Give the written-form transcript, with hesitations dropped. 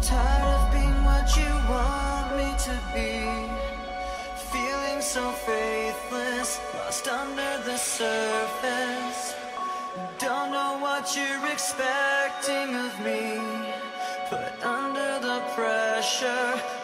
Tired of being what you want me to be, feeling so faithless, lost under the surface. Don't know what you're expecting of me, put under the pressure